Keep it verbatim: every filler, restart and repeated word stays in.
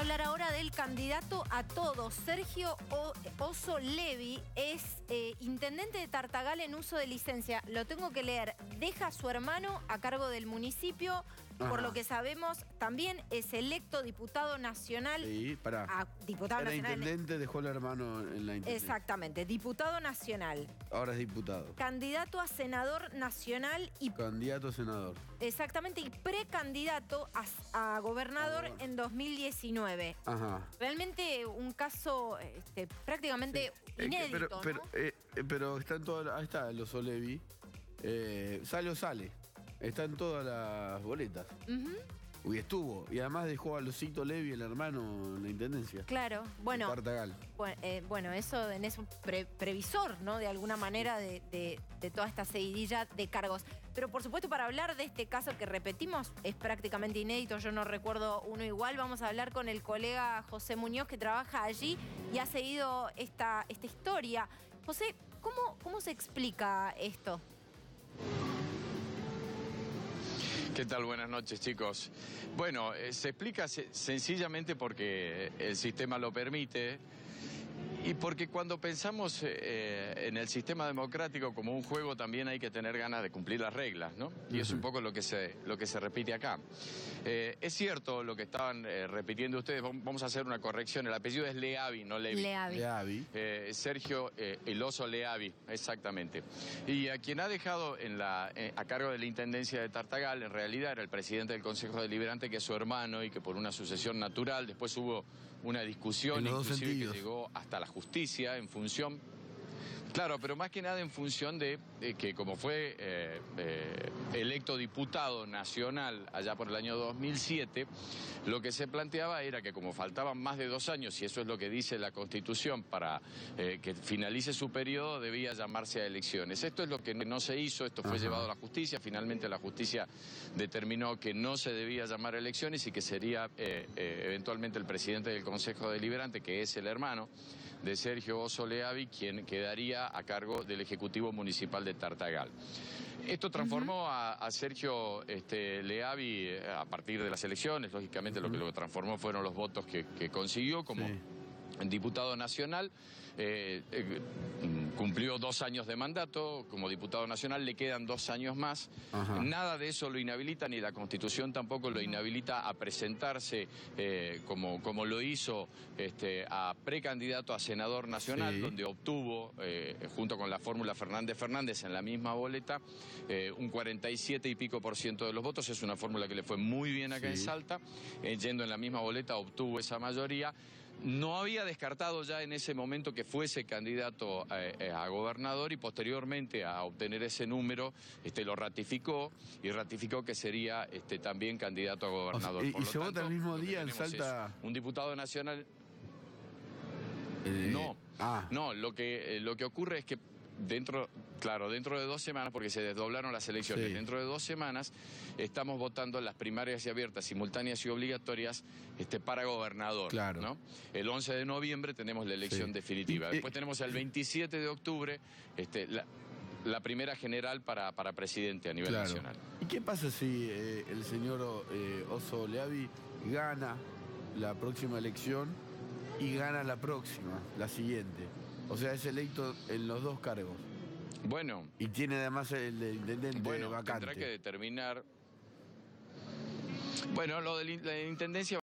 hablar ahora del candidato a todos. Sergio Oso Levi es eh, intendente de Tartagal en uso de licencia. Lo tengo que leer. Deja a su hermano a cargo del municipio. Ajá. Por lo que sabemos, también es electo diputado nacional. Sí, pará. A, diputado Era nacional. intendente, dejó al hermano en la intendencia. Exactamente, diputado nacional. Ahora es diputado. Candidato a senador nacional y... Candidato a senador. Exactamente, y precandidato a, a gobernador ah, bueno. en dos mil diecinueve. Ajá. Realmente un caso este, prácticamente sí. inédito, eh, pero, ¿no? Pero, eh, pero está en todas... Ahí está el Oso Levi. Eh, sale o sale. Está en todas las boletas. Uh-huh. Y estuvo. Y además dejó a Losito Levi, el hermano, en la intendencia. Claro. Bueno, Tartagal. Bueno, eh, bueno, eso es un pre previsor, ¿no? De alguna manera de, de, de toda esta seguidilla de cargos. Pero por supuesto, para hablar de este caso que repetimos, es prácticamente inédito, yo no recuerdo uno igual, vamos a hablar con el colega José Muñoz, que trabaja allí y ha seguido esta, esta historia. José, ¿cómo, cómo se explica esto? ¿Qué tal? Buenas noches, chicos. Bueno, eh, se explica se sencillamente porque el sistema lo permite y porque cuando pensamos eh, en el sistema democrático como un juego también hay que tener ganas de cumplir las reglas, ¿no? Y es un poco lo que se, lo que se repite acá. Eh, es cierto lo que estaban eh, repitiendo ustedes, vamos a hacer una corrección, el apellido es Leavi, no Levi. Leavi. Leavi. Eh, Sergio eh, el Oso Leavi, exactamente. Y a quien ha dejado en la, eh, a cargo de la Intendencia de Tartagal, en realidad era el presidente del Consejo Deliberante, que es su hermano y que por una sucesión natural, después hubo una discusión inclusive que llegó hasta la justicia en función... Claro, pero más que nada en función de eh, que como fue eh, eh, electo diputado nacional allá por el año dos mil siete, lo que se planteaba era que como faltaban más de dos años, y eso es lo que dice la Constitución, para eh, que finalice su periodo, debía llamarse a elecciones. Esto es lo que no se hizo, esto fue Ajá. llevado a la justicia, finalmente la justicia determinó que no se debía llamar a elecciones y que sería eh, eh, eventualmente el presidente del Consejo Deliberante, que es el hermano de Sergio Oso Leavi, quien quedaría a cargo del Ejecutivo Municipal de Tartagal. Esto transformó uh-huh. a, a Sergio este, Leavi a partir de las elecciones, lógicamente uh-huh. lo que lo transformó fueron los votos que, que consiguió como sí. diputado nacional. Eh, eh, cumplió dos años de mandato como diputado nacional, le quedan dos años más. Ajá. Nada de eso lo inhabilita, ni la Constitución tampoco lo inhabilita a presentarse eh, como, como lo hizo este, a precandidato a senador nacional, sí. donde obtuvo, eh, junto con la fórmula Fernández Fernández en la misma boleta, eh, un cuarenta y siete y pico por ciento de los votos. Es una fórmula que le fue muy bien acá sí. en Salta, eh, yendo en la misma boleta obtuvo esa mayoría. No había descartado ya en ese momento que fuese candidato a, a gobernador y posteriormente a obtener ese número este, lo ratificó y ratificó que sería este, también candidato a gobernador. O sea, y, Por y lo se tanto, vota el mismo día en Salta. Un diputado nacional. Eh, no, ah. no, lo que, lo que ocurre es que dentro, claro, dentro de dos semanas, porque se desdoblaron las elecciones, sí. dentro de dos semanas estamos votando las primarias y abiertas, simultáneas y obligatorias este, para gobernador. Claro. ¿no? El once de noviembre tenemos la elección sí. definitiva. Después tenemos el veintisiete de octubre este, la, la primera general para, para presidente a nivel claro. nacional. ¿Y qué pasa si eh, el señor eh, Oso Leavi gana la próxima elección y gana la próxima, la siguiente? O sea, es electo en los dos cargos. Bueno. Y tiene además el de intendente bueno, vacante. Tendrá que determinar... Bueno, lo de la intendencia...